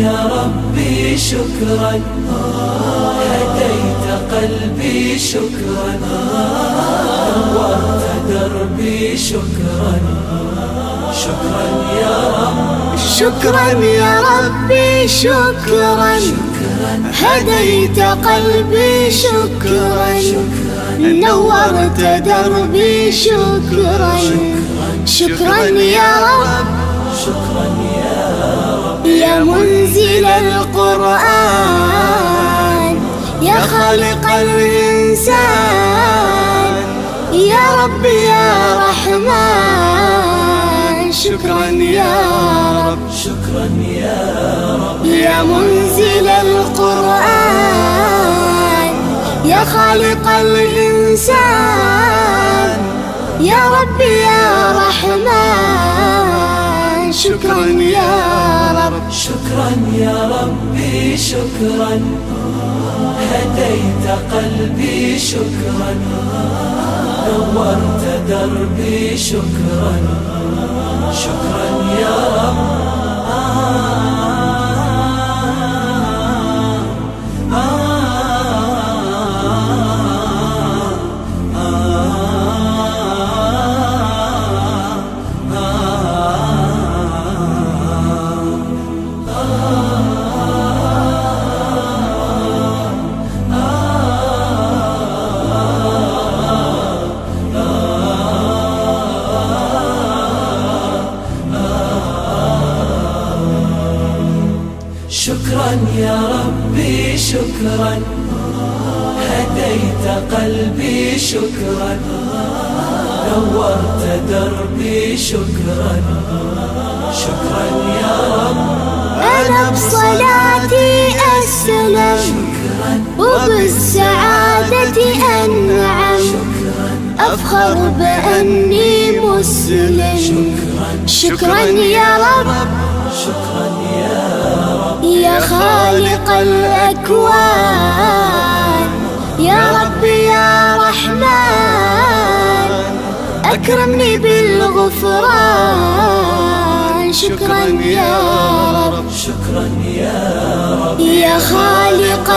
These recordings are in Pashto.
يا ربي شكرا، هديت قلبي شكرا، نورت دربي شكرا، شكرا يا رب، شكرا يا ربي شكرا، هديت قلبي شكرا، نورت دربي شكرا، شكرا يا رب، شكرا يا رب، يا منزل القرآن، يا خالق الإنسان، يا رب يا رحمن، شكرا يا رب، شكرا يا رب، يا منزل القرآن، يا خالق الإنسان، يا رب يا رحمن، شكرا يا رب، شكرا يا ربي شكرا، هديت قلبي شكرا، نورت دربي شكرا، شكرا يا رب، شكرا يا ربي شكرا، هديت قلبي شكرا، نورت دربي شكرا، شكرا يا رب، أنا بصلاتي أسلم، وبالسعادة أنعم، أفخر بأني مسلم، شكرا يا رب، شكرا يا رب، يا خالق الأكوان، يا رب يا رحمن، أكرمني بالغفران، شكرا يا رب، شكرا يا رب، يا خالق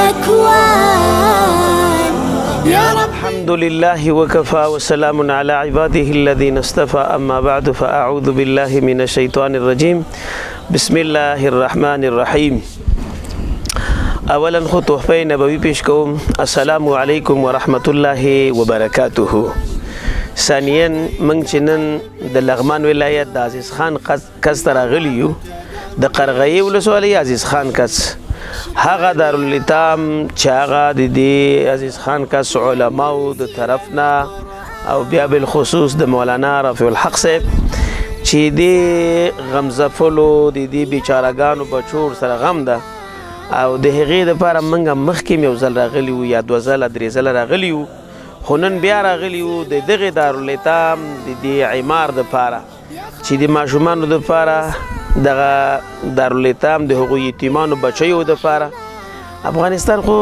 الأكوان، يا رب. الحمد لله وكفى وسلام على عباده الذين اصطفى، أما بعد فأعوذ بالله من الشيطان الرجيم. بسم الله الرحمن الرحيم. اولا خو تحفه نبوي پیش کوم، السلام علیکم ورحمت الله وبرکاته. ثانیا من چنن د لغمان ولایت د عزیز خان کس تراغلیو د قرغی ولسوالی عزیز خان کس هغه دارالایتام چې هغه د دې عزیز خان کس علماو د طرفنا او بیا بالخصوص د مولانا رفیع الحق صاحب چې د غمزفلو د دې بیچارهګانو بچور سره غم ده او د هغې دپاره موږ مخکې یو ځل راغلي وو یا دوه ځله درې ځله راغلي وو، خو نن بیا راغلي وو د دغې دارالایتام د دې عمار دپاره چې د ماشومانو دپاره دغه دارالایتام د هغو یتیمانو بچیو دپاره. افغانستان خو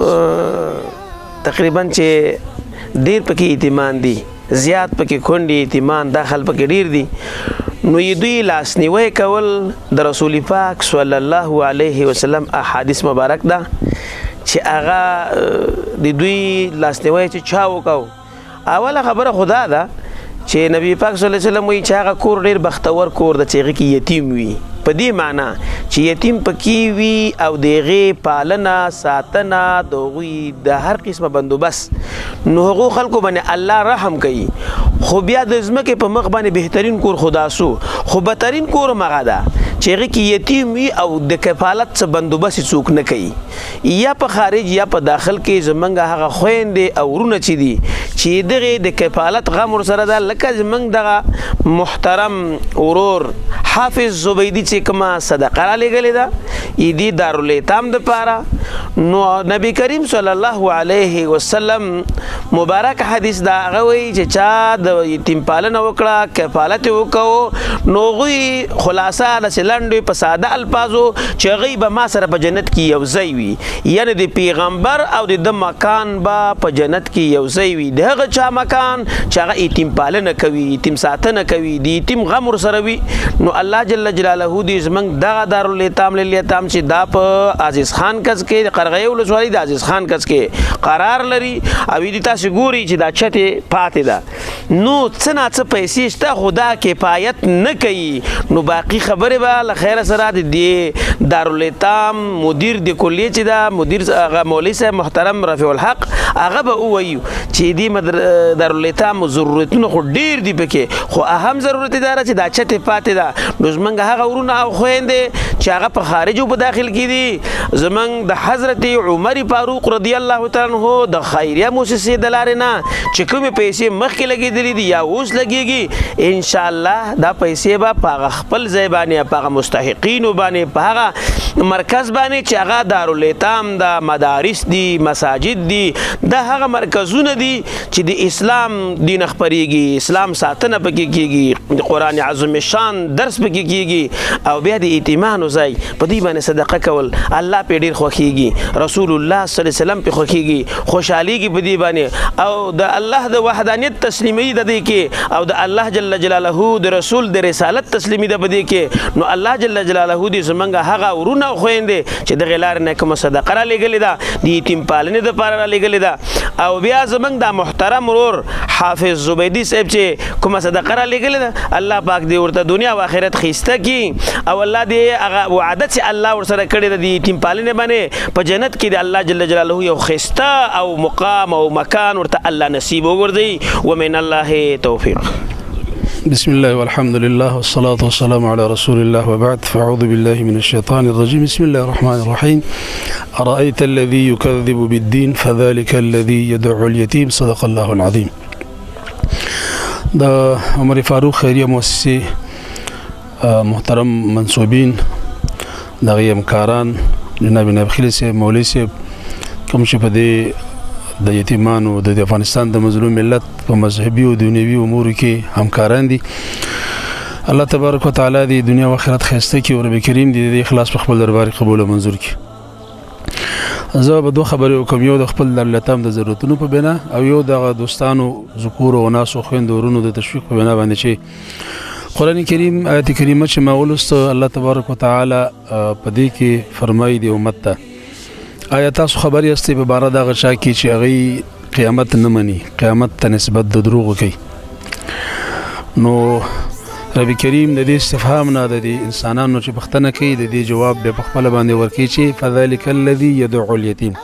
تقریبا چې ډېر پکې یتیمان دي، زیات پکې کونډې یتیمان داخل پکې ډېر دي، نو یې دوی لاسنیوی کول د رسول پاک صلی الله علیه وسلم احادیث مبارک ده چې هغه د دوی لاسنیوی چې چا وکړو. اوله خبره خدا ده چې نبی پاک صلی الله علیه وسلم وایي چې هغه کور ډېر بختور کور ده چې هغې کې یتیم وي، په دې معنا چې یتیم پکې وي او د هغې پالنه ساتنه د هغوی د هر قسمه بندوبست، نو هغو خلکو باندې الله رحم کوي. خو بیا د ځمکې په مخ باندې بهترین کور خدا سو، خو بدترین کور مغه ده چې هغې کې یتیم وي او د کفالت څه بندوبست څوک نه کوي، یا په خارج یا په داخل کې زمونږ هغه خویندې او ورونه چې دي چې دغې د کفالت غم ورسره ده، لکه زمونږ دغه محترم ورور حافظ زبیدي چې کومه صدقه رالیږلې ده دې دارالایتام دپاره، نو نبی کریم صلی الله علیه وسلم مبارک حدیث دا هغه وایي چې چا د یتیم پالنه وکړه، کفالت یې وکړو، نو هغوی خلاصه ده چې لنډ په ساده الفاظو چې هغوی به ما سره په جنت کې یو ځای وي یعنې د پیغمبر او د مکان به په جنت کې یو ځای وي د هغه چا مکان چې هغه یتیم پالنه کوي یتیم ساتنه کوي د یتیم غم ورسره وي نو الله جل جلاله دې زموږ دغه دارالایتام للیتام چې دا په عزیز خان کس کې د قرغې ولسوالۍ د عزیز خان کس کې قرار لري او دې تاسو ګوري چې دا چتې پاتې ده نو څه نه څه پیسې شته خو دا کفایت نه کوي نو باقي خبرې به له خیره سره د دې دارالایتام مدیر د کلیې چې دا مدیر هغه مولوي صاحب محترم رفیع الحق هغه به ووایو چې دې دارالایتام ضرورتونه خو ډېر دي پکې خو اهم ضرورت دا چې دا چتې پاتې ده نو زمونږ هغه ورونه او خویندې چې هغه په خارجو په داخل کې دي زمونږ د حضرت عمر فاروق رضی الله تعالی عنہ د خیریه موسسې د لارې نه چې کومې پیسې مخکې لګېدلې دي یا اوس لګېږي انشاءالله دا پیسې به په هغه خپل ځای باندې په هغه مستحقینو باندې په هغه مرکز باندې چې هغه دارالایتام د مدارس دي مساجد دي دا هغه مرکزونه دي چې د اسلام دین خپرېږي اسلام ساتنه پکې کېږي د قرآن عظیم شان درس پکې کېږي او بیا د یتیمانو ځای په دې باندې صدقه کول الله پې ډېر خوښېږي رسول الله صلی الله علیه وسلم پې خوښېږي خوشحالېږي په دې باندې او د الله د وحدانیت تسلیمي د دې کې او د الله جل جلاله د رسول د رسالت تسلیمي د په دې کې نو الله جل جلاله دې زمونږ هغه ورونه او خویندې چې دغې لارې نه کومه صدقه رالیږلې ده د یتیم پالنې دپاره رالیږلې ده او بیا زمونږ دا محترم ورور حافظ زبیدي صاحب چې کومه صدقه رالیږلې ده الله پاک دې ورته دنیا او آخرت ښایسته کړي او الله دې هغه وعده چې الله ورسره کړې ده د یتیم پالنې باندې په جنت کې د الله جل جلاله یو ښایسته او مقام او مکان ورته الله نصیب وګرځوي ومن الله توفیق بسم الله والحمد لله والصلاة والسلام على رسول الله وبعد فأعوذ بالله من الشيطان الرجيم بسم الله الرحمن الرحيم أرأيت الذي يكذب بالدين فذلك الذي يدعو اليتيم صدق الله العظيم دا عمر فاروق خیریه مؤسسه محترم منصوبین دغه همکاران جناب نبخیل صاحب مولوي صاحب کوم چې په دې د یتیمانو د افغانستان د مظلوم ملت په مذهبي او دنیوي امورو کې همکاران دي الله تبارک وتعالى د دنیا او آخرت ښایسته کړي او رب کریم دې د اخلاص په خپل دربار قبول او منظور کړي زه به دوه خبرې وکم یو د خپل دارالایتام د ضرورتونو په بنا او یو دغه دوستانو ذکور او ناسو خویندو ورونو د تشویق په بنا باندې چې قرآن کریم آیت کریمه چې ما ولوسته الله تبارک وتعالى په دې کې فرمایي د امت ته آیا تاسو خبر یاستئ په باره دغه چا کې چې هغوی قیامت نه مني قیامت ته نسبت د دروغو کوي نو رب کریم د دې استفهام نه د دې انسانانو چې پوښتنه کوي د دې جواب بیا په خپله باندې ورکوي چې فذلک الذي يدعو اليتيم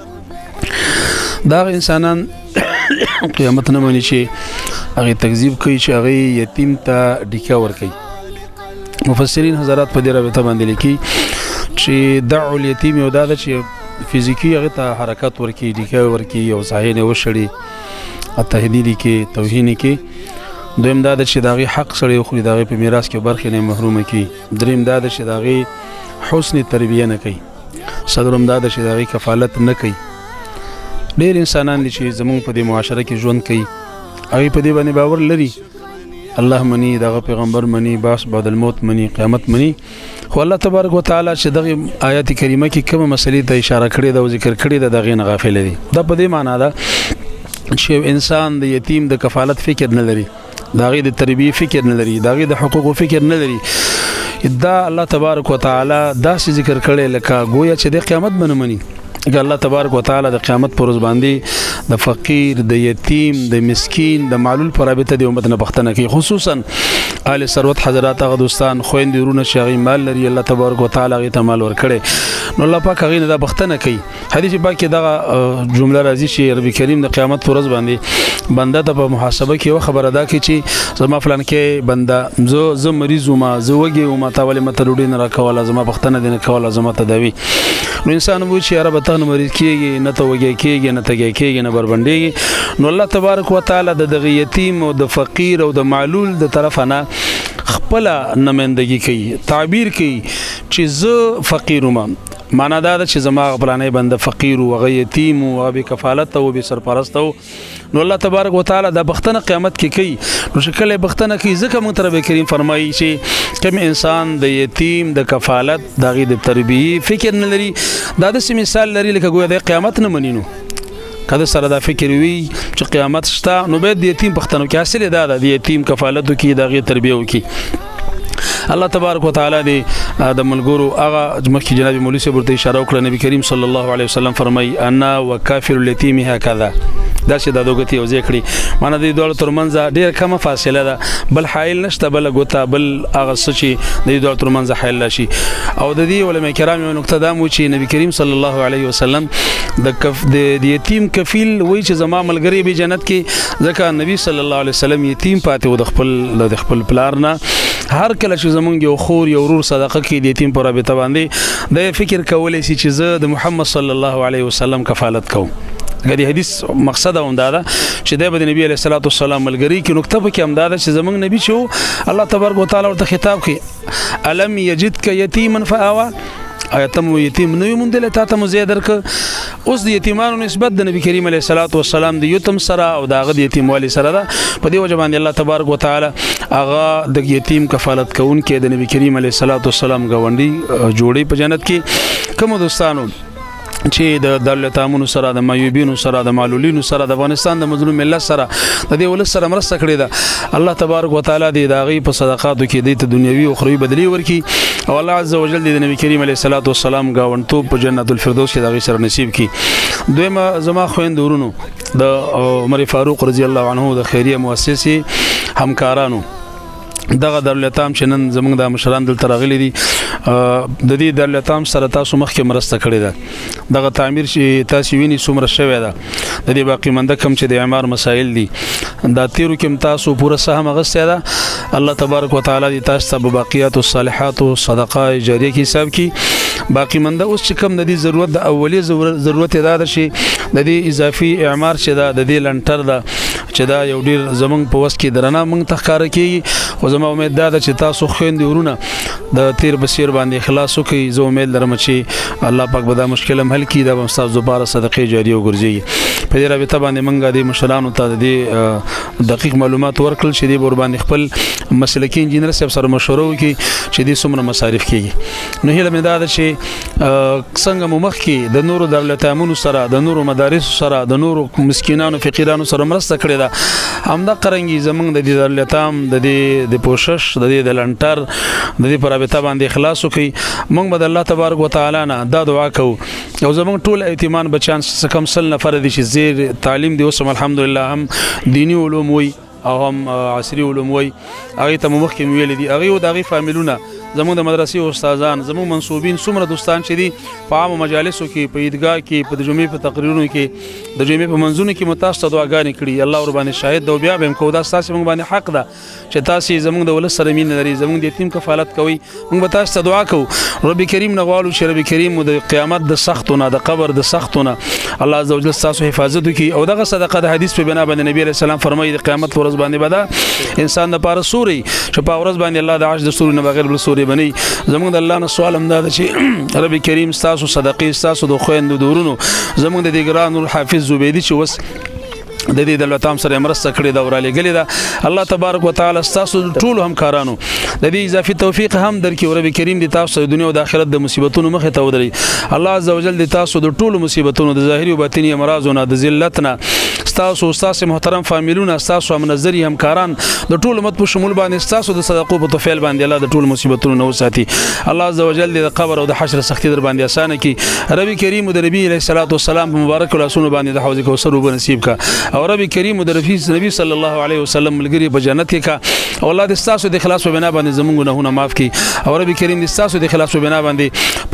دغه انسانان قیامت نه مني چې هغې تکذیب کوي چې هغوی یتیم ته ډیکه ورکوي مفسرین حضرات په دې رابطه باندې لیکي چې دعو الیتیم یو دا ده چې فزیکی هغه ته حرکت ورکړي ډیکه ورکړي او ساحې نه وشړي تهدیدي کې توهین کې دویم دا ده چې د هغې حق سړی وخوري د هغې په میراث کې برخې نه محرومه کړي دریم دا ده چې د هغې حسن تربیه نه کوي څلورم دا ده چې د هغې کفالت نه کوي ډېر انسانان دي چې زموږ په دې معاشره کې ژوند کوي هغوی په دې باندې باور لري الله مني دغه پیغمبر مني باس بعد الموت مني قیامت مني خو الله تبارک وتعالى چې دغه آیات کریمه کې کومه مسلې ته اشاره کړې ده او ذکر کړې ده دغې نه غافل دي دا په دې معنا ده چې انسان د یتیم د کفالت فکر نه لري د هغې د تربیې فکر نه لري د هغې د حقوقو فکر نه لري دا الله تبارک وتعالى داسې ذکر کړی لکه گویا چې د قیامت به نه مني که الله تبارک وتعالى د قیامت پر ورځ باندې د فقیر د یتیم د مسکین د معلول په رابطه د امت نه پوښتنه کوي خصوصا اهل ثروت حضرات هغه دوستان خویندې ورونه چې هغوی مال لري الله تبارک وتعالى هغې ته مال ورکړی نو الله پاک هغوی نه دا پوښتنه کوي حدیث پاک کې دغه جمله راځي چې رب کریم د قیامت په ورځ باندې بنده ته په محاسبه کې یوه خبره دا کوي چې زما فلان کې بنده زه مریض وم زه وږی وم تا ولې ماته ډوډۍ نه راکوله زما پوښتنه دې نه کوله زما تداوي نو انسان وایي چې یاره به ته نه مریض کېږي نه ته وږی کېږي نه تږی کېږي نه بربنډېږي نو الله تبارک وتعالی د دغه یتیم او د فقیر او د معلول د طرفه نه خپله نمایندګي کوي تعبیر کوي چې زه فقیر وم معنا دا چې زما پلانې بنده فقیر او یتیم او به کفالت او به سرپرست نو الله تبارک وتعالى دا بختنه قیامت کې کوي نو شکل بختنه کې ځکه مونږ رب کریم فرمایي چې کوم انسان د یتیم د کفالت دغه د تربیه فکر نه لري دا د مثال لري لکه ګویا د قیامت نه منینو کله سره دا فکر وی چې قیامت شته نو به د یتیم بختنه کې حاصل دا د یتیم کفالت کې دغه تربیه وکي الله تبارک وتعالى دی د ملګرو هغه مخکې جناب مولوی صاحب ورته اشاره وکړه نبی کریم صلی الله علیه وسلم فرمای انا وکافر الیتیم هکذا دا چې د دوګتی او ذکرې معنی د دوه ترمنځ ډیر کمه فاصله ده بل حایل نشته بل غوتا بل هغه سچې د دوه ترمنځ حایل شي او د دې علماء کرام یو نقطه دا مو چې نبی کریم صلی الله علیه وسلم د یتیم کفیل وای چې زما ملګری به جنت کې ځکه نبی صلی الله علیه وسلم یتیم پاتې و د خپل پلارنا هر کله چې زمونږ یو خور یو ورور صدقه کې د یتیم پر رابطه باندې د فکر کولای شي چې زه د محمد صلی الله علیه وسلم کفالت کوم غدي حدیث مقصد هم دا ده چې د نبی علیه الصلاۃ والسلام ملګری کې نقطه په کې هم دا ده چې زمونږ نبی چې الله تبارک وتعالى ورته خطاب کوي الم یجدک یتیما فآوا آیتم یتیم نو مونږ له تاسو مزه درک اوس د یتیمانو نسبت د نبی کریم علیه الصلاۃ والسلام د یتیم سره او د هغه د یتیم والی سره ده په دې وجه باندې الله تبارک وتعالى هغه د یتیم کفالت کوون کې د نبی کریم علیه الصلاۃ والسلام غونډي جوړي په جنت کې کوم دوستانو چې د دولتامونو سره د مایوبینو سره د معلولینو سره د افغانستان د مظلوم ملت سره د دې ولس سره مرسته کړې ده الله تبارک وتعالى د داغي په صدقاتو کې د دنیوي او اخروی بدلی ورکي او الله عز وجل د نبی کریم علیه الصلاۃ والسلام غونټو په جنت الفردوس کې داغي سره نصیب کړي دویمه زما خويندورونو د عمر فاروق رضی الله عنه د خیریه مؤسسه همکارانو دغه دولتام چې نن زمونږ د مشران دلته راغلي دي د دې دولتام سره تاسو مخکې مرسته کړې ده دغه تعمیر چې تاسو ویني څومره شوی ده د دې باقی منده کم چې د اعمار مسائل دي دا تیرو کې تاسو پوره سهم غوښته ده الله تبارک وتعالى دې تاسو ته باقیات الصالحات او صدقه جاریه کې حساب کی باقی منده اوس چې کم د دې ضرورت د اولی ضرورت ادا ده شي د دې اضافي اعمار چې ده د دې لنټر ده چې دا یو ډیر زمونږ په وس کې درنه مونږ تخکار کیږي خو زما امید ده چې تاسو خويندې ورونه د تیر بصیر باندې اخلاص وکړي زه امید لرم چې الله پاک به دا مشکل هم حل کړي دا به تاسو دوباره صدقې جاریه وګرځي په دې رابطه باندې مونږ د مشرانو ته د دقیق معلومات ورکړل چې دې ور باندې خپل مسلکي انجینر صاحب سره مشوره وکړي چې دې څومره مصارف کیږي نو هیله مې ده چې څنګه مخ کې د نورو دولتامونو سره د نورو مدارس سره د نورو مسکینانو فقیرانو سره مرسته کړې ده همدا قرنګي زمونږ د دولتام د پوشش د لنټر د دې پر رابطه باندې اخلاص وکړي موږ به الله تبارک وتعالى نه دا دعا کوو او زمونږ ټول ایتمان بچان کم سل نفر دي چې زیر تعلیم دی اوس الحمدلله هم دینی علوم وي او هم عصري علوم وي هغه ته مخکې ویل دي هغه او دغه فامیلونه زموږ د مدرسې استادان زموږ منسوبین څومره دوستان چې دي په عام مجالسو کې په عیدګاه کې په جمعې په تقریرونو کې د جمعې په منځونو کې متاسو دعاګانې کړي الله ور باندې شاهد دی بیا به کو دا تاسو موږ باندې حق ده چې تاسو زموږ د ولس سره مين لري زموږ د یتیم کفالت کوي موږ به تاسو دعا کوو رب کریم نه غواړو چې رب کریم د قیامت د سختونه د قبر د سختونه الله عز وجل تاسو حفاظت وکړي او دغه صدقه د حدیث په بنا باندې نبی عليه السلام فرمایي د قیامت ورځ باندې بدا انسان د پاره سوري چې په ورځ باندې الله د عرش د سوري نه بغیر بل سوري بني زموږ د الله نه سوال هم دا چې رب کریم تاسو صدقې تاسو د خويندو دورونو زموږ د ګران حافظ زبیدی چې وس د دې دولتام سره مرسته کړې دا ورالې غلې دا الله تبارک وتعالى تاسو ټول همکارانو د دې اضافي توفیق هم درکې رب کریم دې تاسو د دنیا او د آخرت د مصیبتونو مخه ته ودرې الله عز وجل دې تاسو د ټول مصیبتونو د ظاهري او باطنی امراضونو د ذلتنا تاسو استاد محترم فامیلونه تاسو منظري همکاران د ټول امت په شمول باندې تاسو د صدقو په توفیل باندې الله د ټول مصیبتونو نو ساتي الله عز وجل د قبر او د حشر سختي در باندې اسانه کی رب کریم د نبی علیه الصلاۃ والسلام مبارک رسول باندې د حوض کوثر وب نصیب کا او رب کریم د نبی صلی الله علیه وسلم ملګری په جنت کې کا او الله د تاسو د اخلاص په بنا باندې زمونږ گناهونه معاف کړي او رب کریم د تاسو د اخلاص په بنا باندې په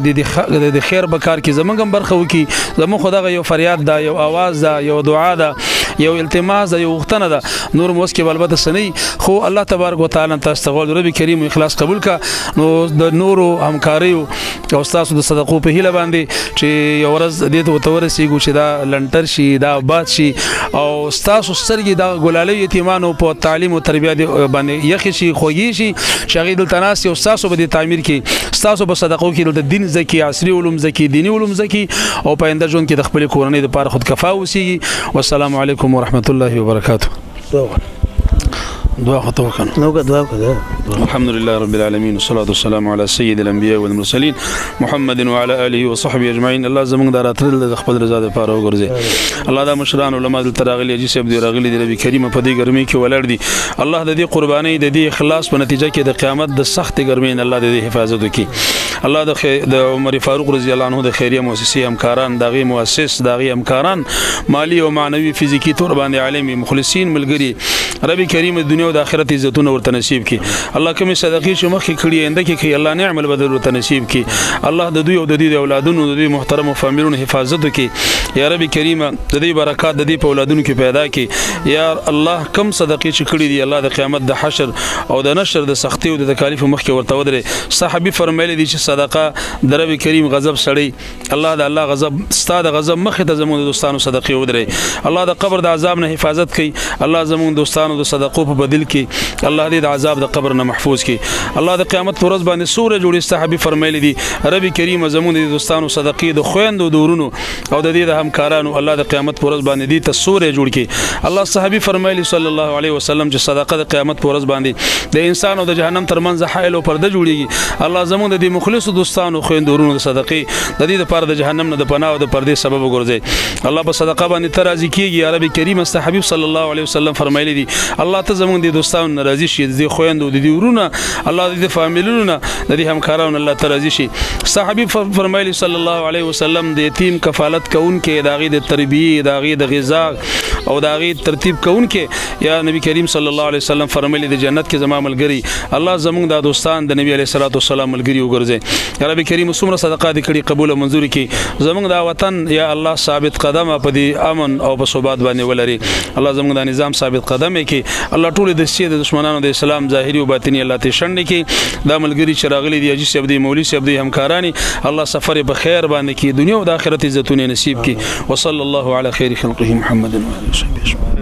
دې خیر به کار کې زمونږ برخه وکړي زموږ خدای یو فریاد دا یو आवाज دا یو دعا دا یو التماس د یو وختنه ده نور موس کې البته سني خو الله تبارک وتعالى تاسو ته غوړ رب کریم اخلاص قبول کا نو د نورو همکاري او تاسو د صدقو په هیله باندې چې یو ورځ دې ته ورسیږو چې دا لنټر شي دا آباد شي او تاسو سرګي دا ګلالي یتیمانو په تعلیم او تربیت باندې یخ شي خوږي شي شغید التناس او تاسو به د تعمیر کې تاسو په صدقو کې د دین زکی عصري علوم زکی دینی علوم زکی او په انده ژوند کې د خپل کورنۍ لپاره خود کفا وسی والسلام علیکم ورحمت الله وبرکاته دعاء خطوكنا الحمد لله رب العالمين والصلاة والسلام على سيد الأنبياء والمرسلين محمد وعلى آله وصحبه أجمعين الله زمون دارات رضا خپل رضا د پاره وګرځي الله دا مشران علما د تراغلي اجي سب دی راغلي د نبی کریم په دې ګرمي کې ولر دي الله د دې قرباني د دې اخلاص په نتیجه کې د قیامت د سخت ګرمي الله د دې حفاظت وکي الله د عمر فاروق رضی الله عنه د خیریه مؤسسه همکاران دغه مؤسس دغه همکاران مالی او معنوي فزیکی تور باندې عالمي مخلصین ملګری رب کریم د دنیا او د آخرت عزتونه ورته نصیب کی الله کوم صدقې چې مخکې کړي انده کې الله نعم البدل ورته نصیب کی الله د دوی او د دې اولادونو د دې محترم فامیلونو حفاظت وکي یا رب کریم د دې برکات د دې په اولادونو کې پیدا کی یا الله کوم صدقې چې کړي دي الله د قیامت د حشر او د نشر د سختي او د تکالیف مخکې ورته ودرې صحابي فرمایلی دي چې صدقه د رب کریم غضب سړی الله د الله غضب ستاد غضب مخې ته زموږ دوستانو صدقې ودرې الله د قبر د عذاب نه حفاظت کوي الله زموږ دوستانو د صدقو په بدل کې الله دې د عذاب د قبر نه محفوظ کړي الله د قیامت پر ورځ باندې سورې جوړې صحابي فرمایلی دي رب کریم زموږ د دوستانو صدقې د خويندو دورونو او د دې د همکارانو الله د قیامت پر ورځ باندې دې ته سورې جوړ کړي الله صحابي فرمایلی صلی الله علیه وسلم چې صدقه د قیامت پر ورځ باندې د انسان او د جهنم ترمنځ حائل او پرده جوړيږي الله زموږ د مخلصو دوستانو خويندو دورونو د صدقې د دې لپاره د جهنم نه د پناه او د پردې سبب وګرځي الله په صدقه باندې ترازی کیږي رب کریم حبیب صلی الله علیه وسلم فرمایلی دي الله ته زموږ د دوستانو ناراضي شي د خويندو د ورونو الله د فامیلونو د دې همکارانو الله ترازی شي صحابي فرمایلی صلی الله علیه وسلم د یتیم کفالت کوونکې داغي د تربیه داغي د غذا او داغي ترتیب کوونکې یا نبی کریم صلی الله علیه وسلم فرمایلی د جنت کې زما ملګری الله زموږ د دوستان د نبی علیه الصلاه والسلام ملګری وګرځي یا رب کریم څومره صدقات کړي قبول او منزور کړي زموږ د وطن یا الله ثابت قدم په دې امن او په ثبات باندې ولري الله زموږ د نظام ثابت قدم کړي الله ټول د سید دشمنانو د اسلام ظاهري او باطني الله ته شنډ کړي دا ملګری چې راغلي دي اجي سب دي مولوی سب دي همکارانی الله سفر په خیر باندې کړي دنیا او د آخرت عزتونه نصیب کړي وصلی الله علی خیر خلقه محمد و علی اله وصحبه